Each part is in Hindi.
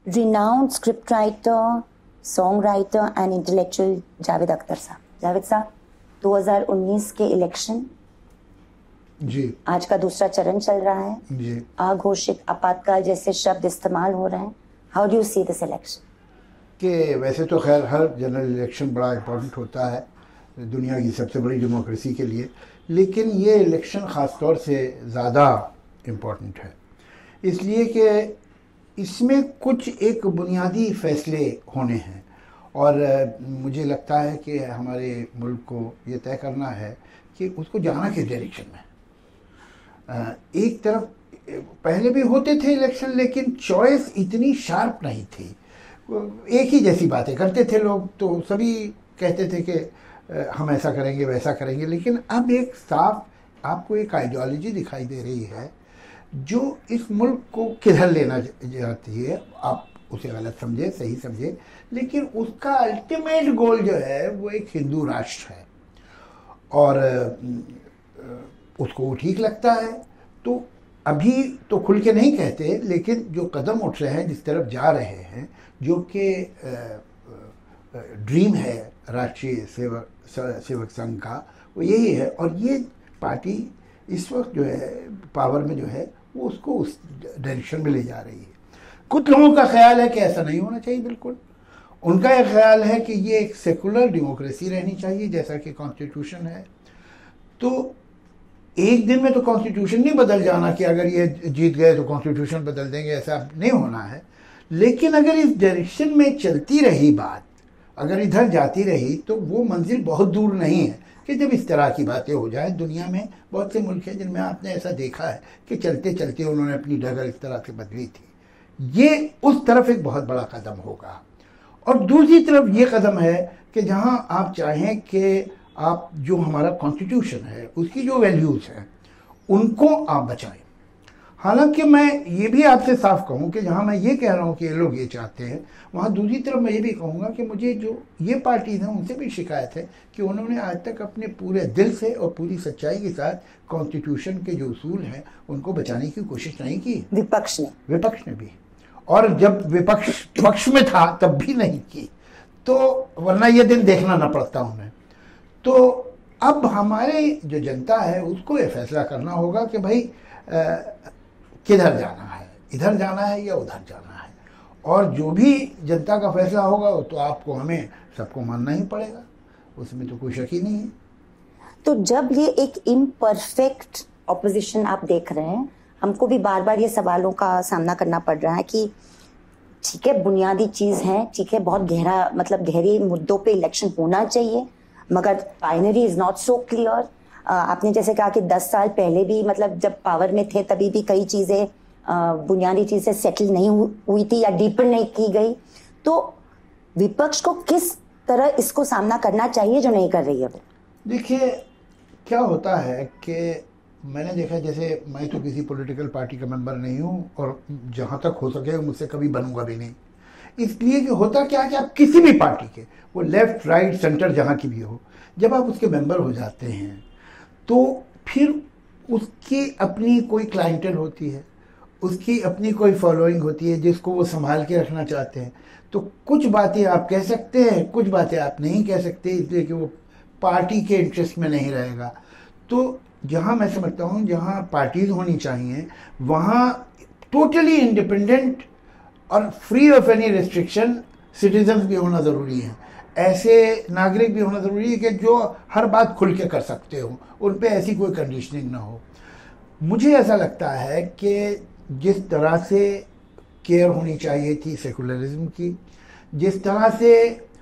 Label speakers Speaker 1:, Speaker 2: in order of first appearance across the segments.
Speaker 1: renowned scriptwriter, songwriter and intellectual Javed Akhtar साहब. जावेद साहब, 2019 के इलेक्शन
Speaker 2: जी,
Speaker 1: आज का दूसरा चरण चल रहा है
Speaker 2: जी.
Speaker 1: अघोषित आपातकाल जैसे शब्द इस्तेमाल हो रहे हैं. How do you see this election?
Speaker 2: कि वैसे तो खैर हर जनरल इलेक्शन बड़ा इम्पोर्टेंट होता है दुनिया की सबसे बड़ी डेमोक्रेसी के लिए, लेकिन ये इलेक्शन ख़ास तौर से ज़्यादा इम्पोर्टेंट है इसलिए कि इसमें कुछ एक बुनियादी फ़ैसले होने हैं और मुझे लगता है कि हमारे मुल्क को ये तय करना है कि उसको जाना किस डायरेक्शन में. एक तरफ पहले भी होते थे इलेक्शन, लेकिन चॉइस इतनी शार्प नहीं थी. एक ही जैसी बातें करते थे लोग, तो सभी कहते थे कि हम ऐसा करेंगे वैसा करेंगे. लेकिन अब एक साफ आपको एक आइडियोलॉजी दिखाई दे रही है जो इस मुल्क को किधर लेना चाहती है. आप उसे गलत समझे, सही समझे, लेकिन उसका अल्टीमेट गोल जो है वो एक हिंदू राष्ट्र है और उसको वो ठीक लगता है. तो अभी तो खुल के नहीं कहते, लेकिन जो कदम उठ रहे हैं, जिस तरफ जा रहे हैं, जो कि ड्रीम है राष्ट्रीय सेवक संघ का, वो यही है. और ये पार्टी इस वक्त जो है पावर में जो है वो उसको उस डायरेक्शन में ले जा रही है. कुछ लोगों का ख्याल है कि ऐसा नहीं होना चाहिए. बिल्कुल उनका यह ख्याल है कि ये एक सेकुलर डेमोक्रेसी रहनी चाहिए जैसा कि कॉन्स्टिट्यूशन है. तो एक दिन में तो कॉन्स्टिट्यूशन नहीं बदल जाना कि अगर ये जीत गए तो कॉन्स्टिट्यूशन बदल देंगे, ऐसा नहीं होना है. लेकिन अगर इस डायरेक्शन में चलती रही बात, अगर इधर जाती रही, तो वो मंजिल बहुत दूर नहीं है कि जब इस तरह की बातें हो जाए. दुनिया में बहुत से मुल्क हैं जिनमें आपने ऐसा देखा है कि चलते चलते उन्होंने अपनी डगर इस तरह से बदली थी. ये उस तरफ एक बहुत बड़ा कदम होगा. और दूसरी तरफ ये कदम है कि जहाँ आप चाहें कि आप जो हमारा कॉन्स्टिट्यूशन है उसकी जो वैल्यूज़ हैं उनको आप बचाएं. हालांकि मैं ये भी आपसे साफ कहूँ कि जहाँ मैं ये कह रहा हूँ कि ये लोग ये चाहते हैं, वहाँ दूसरी तरफ मैं ये भी कहूँगा कि मुझे जो ये पार्टीज हैं उनसे भी शिकायत है कि उन्होंने आज तक अपने पूरे दिल से और पूरी सच्चाई के साथ कॉन्स्टिट्यूशन के जो उसूल हैं उनको बचाने की कोशिश नहीं की. विपक्ष ने भी, और जब विपक्ष पक्ष में था तब भी नहीं की. तो वरना ये दिन देखना ना पड़ता उन्हें. तो अब हमारे जो जनता है उसको ये फैसला करना होगा कि भाई किधर जाना है, इधर जाना है या उधर जाना है. और जो भी जनता का फैसला होगा तो आपको हमें सबको मानना ही पड़ेगा, उसमें तो कोई शक ही नहीं है.
Speaker 1: तो जब ये एक इम्परफेक्ट ऑपोजिशन आप देख रहे हैं, हमको भी बार बार ये सवालों का सामना करना पड़ रहा है कि ठीक है बुनियादी चीज़ है, ठीक है बहुत गहरा मतलब गहरे मुद्दों पे इलेक्शन होना चाहिए, मगर binary is not so clear. आपने जैसे कहा कि 10 साल पहले भी मतलब जब पावर में थे तभी भी कई चीज़ें बुनियादी चीज़ें सेटल नहीं हुई थी या डीपन नहीं की गई. तो विपक्ष को किस तरह इसको सामना करना चाहिए जो नहीं कर रही है वो?
Speaker 2: देखिए क्या होता है कि मैंने देखा, जैसे मैं तो किसी पॉलिटिकल पार्टी का मेंबर नहीं हूँ और जहाँ तक हो सके मुझसे कभी बनूंगा भी नहीं. इसलिए कि होता क्या है कि आप किसी भी पार्टी के, वो लेफ्ट राइट सेंटर जहाँ की भी हो, जब आप उसके मेंबर हो जाते हैं तो फिर उसकी अपनी कोई क्लाइंटल होती है, उसकी अपनी कोई फॉलोइंग होती है जिसको वो संभाल के रखना चाहते हैं. तो कुछ बातें आप कह सकते हैं, कुछ बातें आप नहीं कह सकते, इसलिए कि वो पार्टी के इंटरेस्ट में नहीं रहेगा. तो जहाँ मैं समझता हूँ जहाँ पार्टीज होनी चाहिए वहाँ टोटली इंडिपेंडेंट और free of any restriction citizens भी होना ज़रूरी है. ऐसे नागरिक भी होना ज़रूरी है कि जो हर बात खुल के कर सकते हो, उन पे ऐसी कोई कंडीशनिंग ना हो. मुझे ऐसा लगता है कि जिस तरह से केयर होनी चाहिए थी सेकुलरिज्म की, जिस तरह से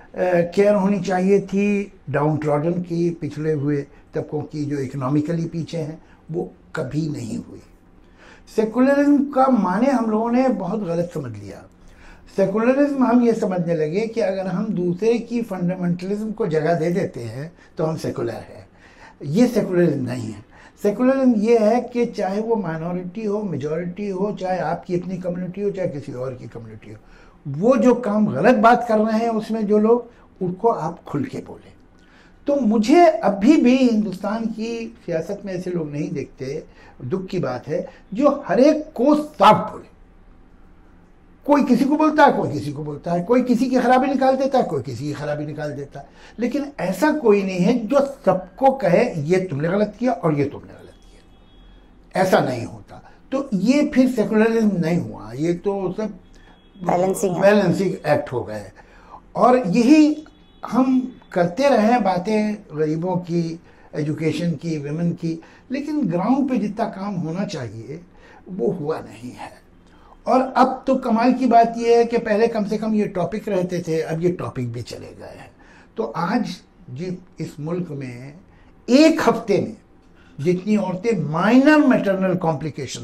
Speaker 2: केयर होनी चाहिए थी डाउन ट्रॉडन की, पिछड़े हुए तबकों की जो इकोनॉमिकली पीछे हैं, वो कभी नहीं हुई. सेकुलरिज्म का माने हम लोगों ने बहुत गलत समझ लिया. सेकुलरिज्म हम ये समझने लगे कि अगर हम दूसरे की फंडामेंटलिज्म को जगह दे देते हैं तो हम सेकुलर हैं. ये सेकुलरिज्म नहीं है. सेकुलरिज्म ये है कि चाहे वो माइनॉरिटी हो, मेजॉरिटी हो, चाहे आपकी अपनी कम्युनिटी हो, चाहे किसी और की कम्युनिटी हो, वो जो काम गलत बात कर रहे हैं उसमें जो लोग, उनको आप खुल के बोलें. तो मुझे अभी भी हिंदुस्तान की सियासत में ऐसे लोग नहीं देखते. दुख की बात है जो हर एक को साफ बोले. कोई किसी को बोलता है, कोई किसी को बोलता है, कोई किसी की खराबी निकाल देता है, कोई किसी की खराबी निकाल देता है, लेकिन ऐसा कोई नहीं है जो सबको कहे ये तुमने गलत किया और ये तुमने गलत किया। ऐसा नहीं होता। तो ये फिर सेकुलरिज्म नहीं हुआ, ये तो सब बैलेंसिंग एक्ट हो गए। और यही हम करते रहे बातें गरीबों की, एजुकेशन की, विमेन की, लेकिन ग्राउंड पे जितना काम होना चाहिए वो हुआ नहीं है। और अब तो कमाल की बात यह है कि पहले कम से कम ये टॉपिक रहते थे, अब ये टॉपिक भी चले गए हैं। तो आज इस मुल्क में एक हफ्ते में जितनी औरतें माइनर मैटरनल कॉम्प्लिकेशन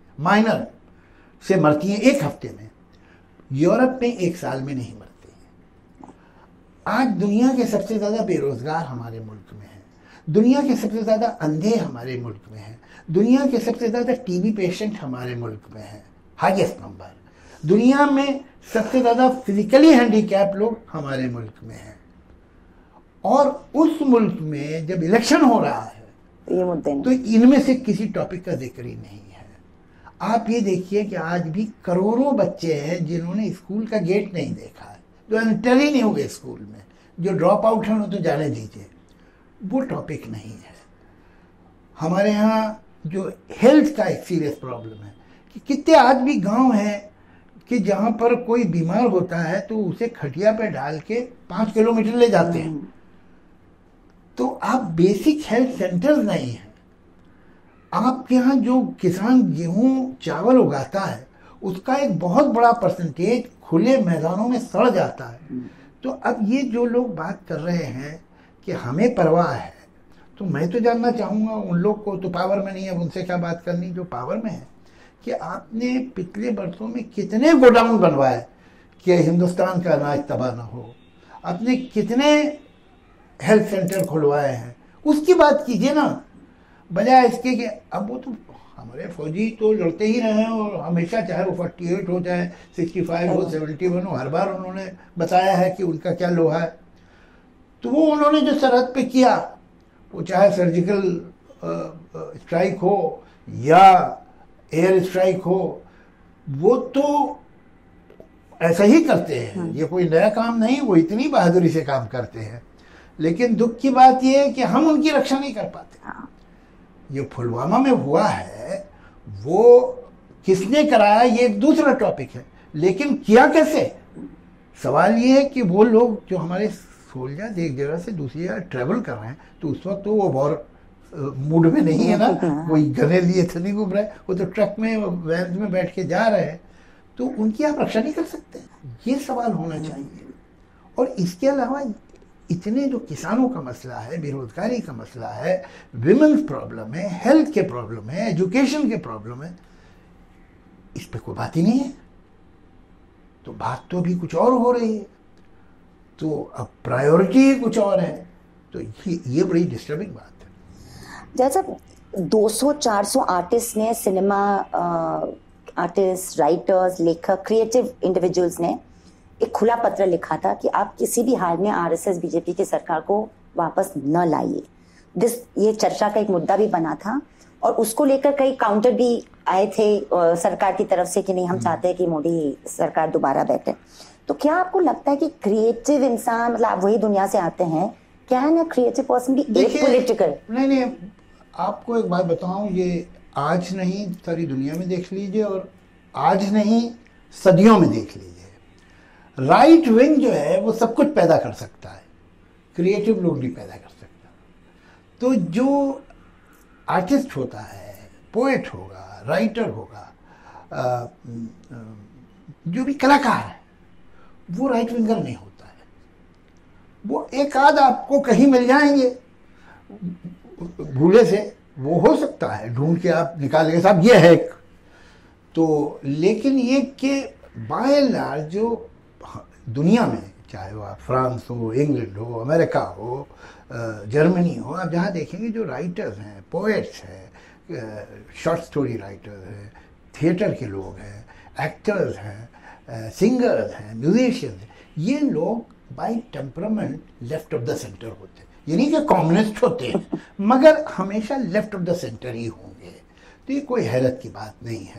Speaker 2: से मरती हैं एक हफ्ते में, यूरोप में एक साल में नहीं मरती हैं। आज दुनिया के सबसे ज़्यादा बेरोजगार हमारे मुल्क में हैं, दुनिया के सबसे ज़्यादा अंधे हमारे मुल्क में हैं, दुनिया के सबसे ज़्यादा टीबी पेशेंट हमारे मुल्क में हैं, हाईएस्ट नंबर। दुनिया में सबसे ज़्यादा फिजिकली हैंडीकैप लोग हमारे मुल्क में हैं। और उस मुल्क में जब इलेक्शन हो रहा है
Speaker 1: ये मुद्दे
Speaker 2: तो इनमें से किसी टॉपिक का जिक्र ही नहीं है। आप ये देखिए कि आज भी करोड़ों बच्चे हैं जिन्होंने स्कूल का गेट नहीं देखा है, जो एंटर ही नहीं हुए स्कूल में, जो ड्रॉप आउट हैं तो जाने दीजिए, वो टॉपिक नहीं है। हमारे यहाँ जो हेल्थ का एक सीरियस प्रॉब्लम है कि कितने आज भी गांव हैं कि जहाँ पर कोई बीमार होता है तो उसे खटिया पे डाल के 5 किलोमीटर ले जाते हैं। तो आप बेसिक हेल्थ सेंटर्स नहीं हैं। आपके यहाँ जो किसान गेहूं चावल उगाता है उसका एक बहुत बड़ा परसेंटेज खुले मैदानों में सड़ जाता है। तो अब ये जो लोग बात कर रहे हैं कि हमें परवाह है, तो मैं तो जानना चाहूँगा उन लोग को, तो पावर में नहीं है, उनसे क्या बात करनी जो पावर में है, कि आपने पिछले बरसों में कितने गोडाउन बनवाए कि हिंदुस्तान का अनाज तबाह ना हो, आपने कितने हेल्थ सेंटर खुलवाए हैं, उसकी बात कीजिए ना, बजाय इसके कि अब वो तो हमारे फौजी तो लड़ते ही रहे हैं और हमेशा, चाहे वो 48 हो चाहे 65 हो 71 हो, हर बार उन्होंने बताया है कि उनका क्या लोहा है। तो वो उन्होंने जो सरहद पे किया, वो चाहे सर्जिकल स्ट्राइक हो या एयर स्ट्राइक हो, वो तो ऐसा ही करते हैं, ये कोई नया काम नहीं, वो इतनी बहादुरी से काम करते हैं। लेकिन दुख की बात यह है कि हम उनकी रक्षा नहीं कर पाते। ये पुलवामा में हुआ है, वो किसने कराया ये एक दूसरा टॉपिक है, लेकिन किया कैसे? सवाल ये है कि वो लोग जो हमारे सोल्जर्स एक जगह से दूसरी जगह ट्रेवल कर रहे हैं, तो उस वक्त तो वो वॉर मूड में नहीं है ना, कोई गने लिए तो नहीं घूम रहे, वो तो ट्रक में वैन में बैठ के जा रहे हैं, तो उनकी आप रक्षा नहीं कर सकते। ये सवाल होना चाहिए। और इसके अलावा इतने जो किसानों का मसला है, बेरोजगारी का मसला है, विमेन्स प्रॉब्लम है, हेल्थ के प्रॉब्लम है, एजुकेशन के प्रॉब्लम है, इस पे कोई बात ही नहीं है। तो बात तो अभी कुछ और हो रही है, तो अब प्रायोरिटी कुछ और है। तो ये बड़ी डिस्टर्बिंग बात है।
Speaker 1: जैसा 200-400 आर्टिस्ट ने, सिनेमा आर्टिस्ट, राइटर्स, लेखक, क्रिएटिव इंडिविजुअल्स ने एक खुला पत्र लिखा था कि आप किसी भी हाल में आरएसएस बीजेपी की सरकार को वापस न लाइए। ये चर्चा का एक मुद्दा भी बना था और उसको लेकर कई काउंटर भी आए थे सरकार की तरफ से कि नहीं, हम चाहते हैं कि मोदी सरकार दोबारा बैठे। तो क्या आपको लगता है कि क्रिएटिव इंसान, मतलब आप वही दुनिया से आते हैं, can a creative person be apolitical?
Speaker 2: नहीं, आपको एक बात बताऊं, ये आज नहीं सारी दुनिया में देख लीजिए और आज नहीं सदियों में देख लीजिए, राइट विंग जो है वो सब कुछ पैदा कर सकता है, क्रिएटिव लोग नहीं पैदा कर सकता। तो जो आर्टिस्ट होता है, पोएट होगा, राइटर होगा, जो भी कलाकार है, वो राइट विंगर नहीं होता है। वो एक आध आपको कहीं मिल जाएंगे भूले से, वो हो सकता है, ढूंढ के आप निकालेंगे साहब ये है एक। तो लेकिन ये कि बाय एंड लार्ज जो दुनिया में, चाहे वो आप फ्रांस हो, इंग्लैंड हो, अमेरिका हो, जर्मनी हो, आप जहाँ देखेंगे जो राइटर्स हैं, पोएट्स हैं, शॉर्ट स्टोरी राइटर्स हैं, थिएटर के लोग हैं, एक्टर्स हैं, सिंगर्स हैं, म्यूजिशियंस हैं, ये लोग by temperament left of the centre होते हैं। ये नहीं कि कम्युनिस्ट होते हैं, मगर हमेशा लेफ्ट ऑफ द सेंटर ही होंगे। तो ये कोई हैरत की बात नहीं है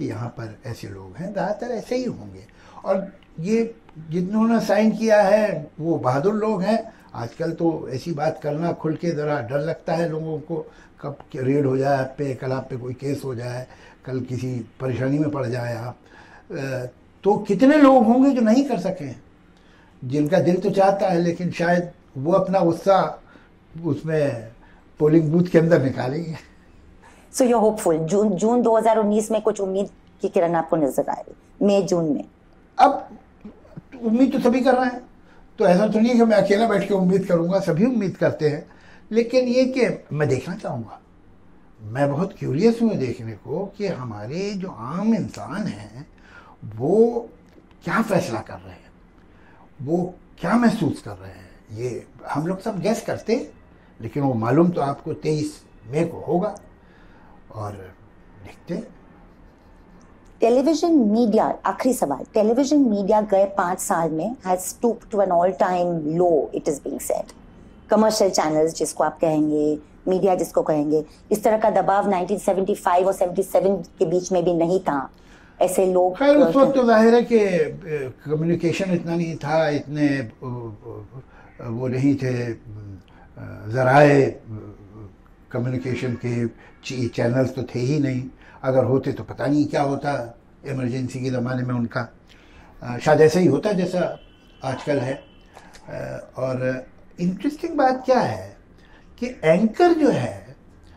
Speaker 2: कि यहाँ पर ऐसे लोग हैं, ज़्यादातर ऐसे ही होंगे। और ये जिन्होंने साइन किया है वो बहादुर लोग हैं। आजकल तो ऐसी बात करना खुल के ज़रा डर लगता है लोगों को, कब रेड हो जाए आप पे, कल आप पे कोई केस हो जाए, कल किसी परेशानी में पड़ जाए आप। तो कितने लोग होंगे जो नहीं कर सके, जिनका दिल तो चाहता है लेकिन शायद वो अपना गुस्सा उसमें पोलिंग बूथ के अंदर निकालेंगे।
Speaker 1: सो यू होपफुल जून 2019 में कुछ उम्मीद की किरण आपको नजर आए, मई जून में?
Speaker 2: अब उम्मीद तो सभी कर रहे हैं, तो ऐसा तो नहीं है कि मैं अकेला बैठ के उम्मीद करूंगा, सभी उम्मीद करते हैं। लेकिन ये कि मैं देखना चाहूँगा, मैं बहुत क्यूरियस हूँ देखने को कि हमारे जो आम इंसान हैं वो क्या फैसला कर रहे हैं, वो क्या महसूस कर रहे हैं। ये हम लोग सब गैस करते हैं, लेकिन वो मालूम तो आपको 23 मई को होगा, और देखते हैं।
Speaker 1: टेलीविजन मीडिया, आखिरी सवाल, टेलीविजन मीडिया गए 5 साल में has stooped to an all time low, it is being said. Commercial channels जिसको आप कहेंगे, मीडिया जिसको कहेंगे, इस तरह का दबाव 1975 और 77 के बीच में भी नहीं था। ऐसे लोग,
Speaker 2: खैर उस वक्त तो जाहिर है कि कम्युनिकेशन इतना नहीं था, इतने वो नहीं थे ज़राए कम्युनिकेशन के, चैनल्स तो थे ही नहीं। अगर होते तो पता नहीं क्या होता इमरजेंसी के ज़माने में उनका, शायद ऐसा ही होता जैसा आजकल है। और इंटरेस्टिंग बात क्या है कि एंकर जो है,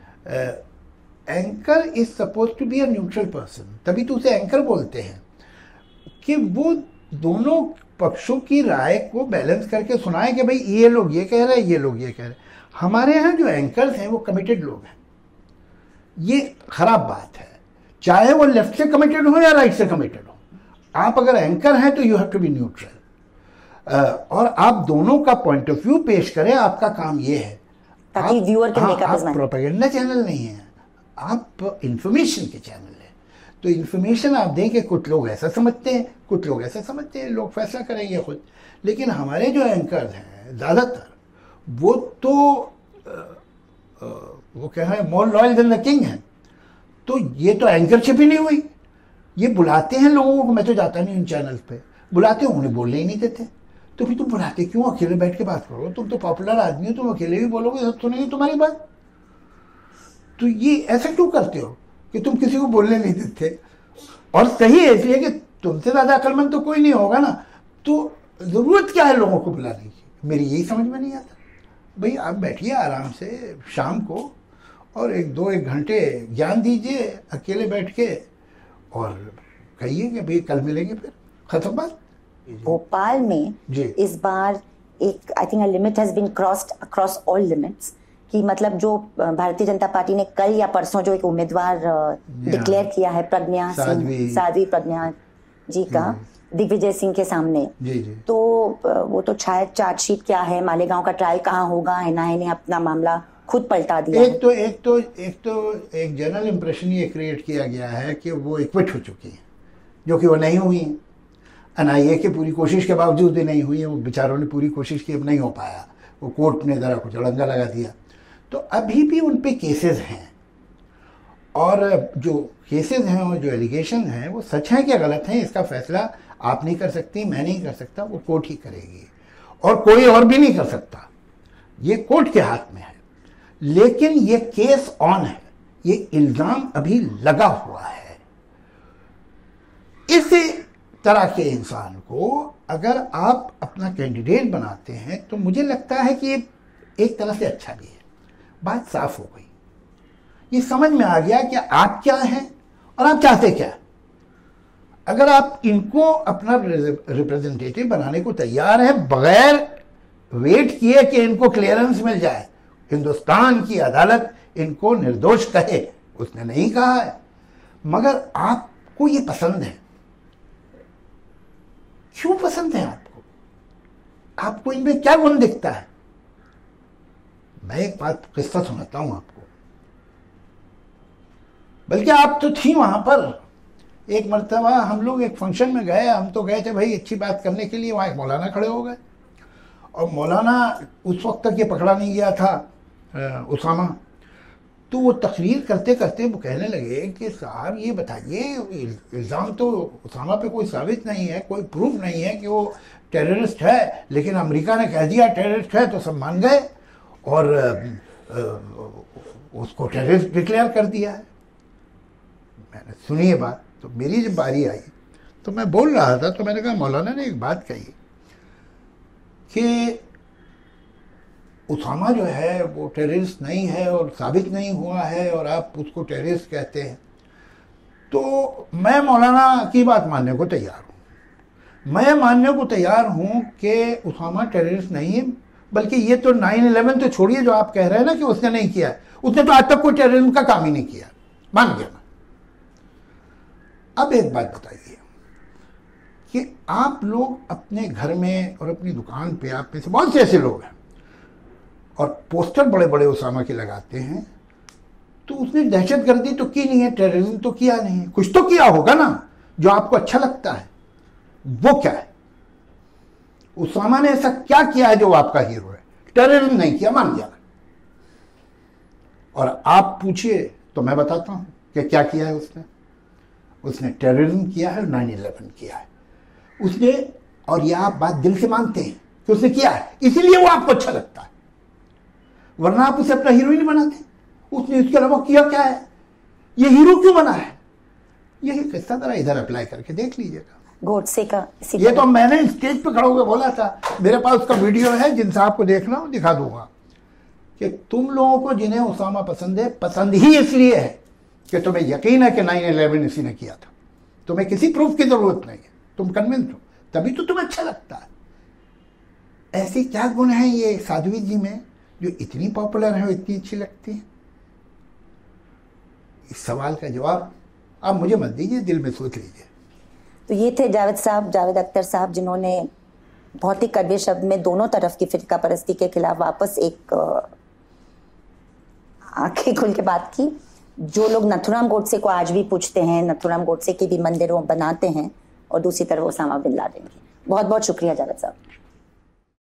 Speaker 2: anchor is suppose to be a neutral person, तभी तो उसे एंकर बोलते हैं, कि वो दोनों पक्षों की राय को बैलेंस करके सुनाए कि भाई ये लोग ये कह रहे हैं, ये लोग ये कह रहे हैं। हमारे यहाँ जो एंकर्स हैं वो कमिटेड लोग हैं, ये खराब बात है, चाहे वो लेफ्ट से कमिटेड हो या राइट से कमिटेड हो। आप अगर एंकर हैं तो you have to be neutral, और आप दोनों का पॉइंट ऑफ व्यू पेश करें, आपका काम ये है।
Speaker 1: ताकि व्यूअर के मेकअप
Speaker 2: आप प्रोपेगेंडा चैनल नहीं है, आप इंफॉर्मेशन के चैनल है। तो इंफॉर्मेशन आप दें कि कुछ लोग ऐसा समझते हैं, कुछ लोग ऐसा समझते हैं, लोग फैसला करेंगे खुद। लेकिन हमारे जो एंकर्स हैं ज़्यादातर वो तो वो क्या है, more loyal than the king है। तो ये तो एंकरशिप ही नहीं हुई। ये बुलाते हैं लोगों को, मैं तो जाता नहीं उन चैनल पे, बुलाते हैं उन्हें बोलने ही नहीं देते। तो फिर तुम बुलाते क्यों? अकेले बैठ के बात करो, तुम तो पॉपुलर आदमी हो, तुम अकेले भी बोलोगे सब सुनेंगे तुम्हारी बात। तो ये ऐसा क्यों करते हो कि तुम किसी को बोलने नहीं देते? और सही है, इसलिए कि तुमसे ज़्यादा अक्लमंद तो कोई नहीं होगा ना, तो ज़रूरत क्या है लोगों को बुलाने की? मेरी यही समझ में नहीं आता। भाई आप बैठिए आराम से शाम को और 1 घंटे ज्ञान दीजिए अकेले बैठ के, और कहिए कि भाई कल मिलेंगे, फिर खत्म बात।
Speaker 1: भोपाल में इस बार एक, I think, a limit has been crossed across all limits, कि मतलब जो भारतीय जनता पार्टी ने कल या परसों जो एक उम्मीदवार डिक्लेयर किया है, प्रज्ञा सिंह, साध्वी प्रज्ञा जी का, दिग्विजय सिंह के सामने, तो वो तो शायद चार्जशीट क्या है, मालेगांव का ट्रायल कहाँ होगा, एनआईए ने अपना मामला खुद पलटा दिया।
Speaker 2: एक जनरल इंप्रेशन ये क्रिएट किया गया है कि वो एक्विट हो चुकी है, जो कि वो नहीं हुई है। एनआईए की पूरी कोशिश के बावजूद भी नहीं हुई है, वो बेचारों ने पूरी कोशिश की, अब नहीं हो पाया, वो कोर्ट ने ज़रा कुछ अड़ंगा लगा दिया। तो अभी भी उन पे केसेस हैं, और जो केसेस हैं और जो एलिगेशन हैं वो सच हैं कि गलत हैं, इसका फैसला आप नहीं कर सकती, मैं नहीं कर सकता, वो कोर्ट ही करेगी, और कोई और भी नहीं कर सकता। ये कोर्ट के हाथ में है। लेकिन ये केस ऑन है, ये इल्जाम अभी लगा हुआ है। इस तरह के इंसान को अगर आप अपना कैंडिडेट बनाते हैं तो मुझे लगता है कि ये एक तरह से अच्छा भी है। बात साफ हो गई, ये समझ में आ गया कि आप क्या हैं और आप चाहते क्या। अगर आप इनको अपना रिप्रेजेंटेटिव बनाने को तैयार है, बगैर वेट किए कि इनको क्लियरेंस मिल जाए, हिंदुस्तान की अदालत इनको निर्दोष कहे, उसने नहीं कहा है, मगर आपको ये पसंद है। क्यों पसंद है आपको? आपको इनमें क्या गुण दिखता है? मैं एक बात किस्सा सुनाता हूं आपको, बल्कि आप तो थी वहां पर। एक मर्तबा हम लोग एक फंक्शन में गए, हम तो गए थे भाई अच्छी बात करने के लिए, वहां एक मौलाना खड़े हो गए, और मौलाना उस वक्त तक ये पकड़ा नहीं गया था उसामा, तो वो तकरीर करते करते वो कहने लगे कि साहब ये बताइए, इल्ज़ाम तो उसामा पे कोई साबित नहीं है, कोई प्रूफ नहीं है कि वो टेररिस्ट है, लेकिन अमेरिका ने कह दिया टेररिस्ट है तो सब मान गए और उसको टेररिस्ट डिक्लेयर कर दिया है। मैंने सुनी ये बात, तो मेरी जब बारी आई तो मैं बोल रहा था, तो मैंने कहा मौलाना ने एक बात कही कि उसामा जो है वो टेररिस्ट नहीं है और साबित नहीं हुआ है और आप उसको टेररिस्ट कहते हैं। तो मैं मौलाना की बात मानने को तैयार हूँ। मैं मानने को तैयार हूँ कि उसामा टेररिस्ट नहीं है, बल्कि ये तो 9/11 तो छोड़िए, जो आप कह रहे हैं ना कि उसने नहीं किया है, उसने तो आज तक कोई टेररिज्म का काम ही नहीं किया, मान गया मैं। अब एक बात बताइए कि आप लोग अपने घर में और अपनी दुकान पे, आप में से बहुत से ऐसे लोग हैं और पोस्टर बड़े बड़े उसामा के लगाते हैं, तो उसने दहशतगर्दी तो की नहीं है, टेररिज्म तो किया नहीं है, कुछ तो किया होगा ना जो आपको अच्छा लगता है। वो क्या है? उसामा ने ऐसा क्या किया है जो आपका हीरो है? टेररिज्म नहीं किया, मान गया। और आप पूछिए तो मैं बताता हूं कि क्या किया है उसने। उसने टेररिज्म किया है, 9/11 किया है उसने, और यह आप बात दिल से मानते हैं कि उसने किया है, इसीलिए वो आपको अच्छा लगता है, वरना आप उसे अपना हीरो ही नहीं बनाते। उसने इसके अलावा किया क्या है? ये हीरो क्यों बना है? यही किस्सा जरा इधर अप्लाई करके देख लीजिएगा।
Speaker 1: गोडसे का
Speaker 2: ये तो मैंने स्टेज पे खड़ा होकर बोला था, मेरे पास उसका वीडियो है, जिन साहब को देखना हो दिखा दूंगा, कि तुम लोगों को जिन्हें उसामा पसंद है, पसंद ही इसलिए है कि तुम्हें यकीन है कि 9/11 इसी ने किया था। तुम्हें किसी प्रूफ की जरूरत नहीं है, तुम कन्विंस हो, तभी तो तुम्हें अच्छा लगता है। ऐसे क्या गुण है ये साध्वी जी में जो इतनी पॉपुलर है और इतनी अच्छी लगती है? इस सवाल का जवाब आप मुझे मत दीजिए, दिल में सोच लीजिए।
Speaker 1: तो ये थे जावेद साहब, जावेद अख्तर साहब, जिन्होंने बहुत ही कड़वे शब्द में दोनों तरफ की फिरका परस्ती के खिलाफ वापस एक आंखें खुल के बात की। जो लोग नथुराम गोडसे को आज भी पूछते हैं, नथुराम गोडसे के भी मंदिरों बनाते हैं, और दूसरी तरफ ओसामा बिन लादेन की। बहुत बहुत शुक्रिया जावेद साहब।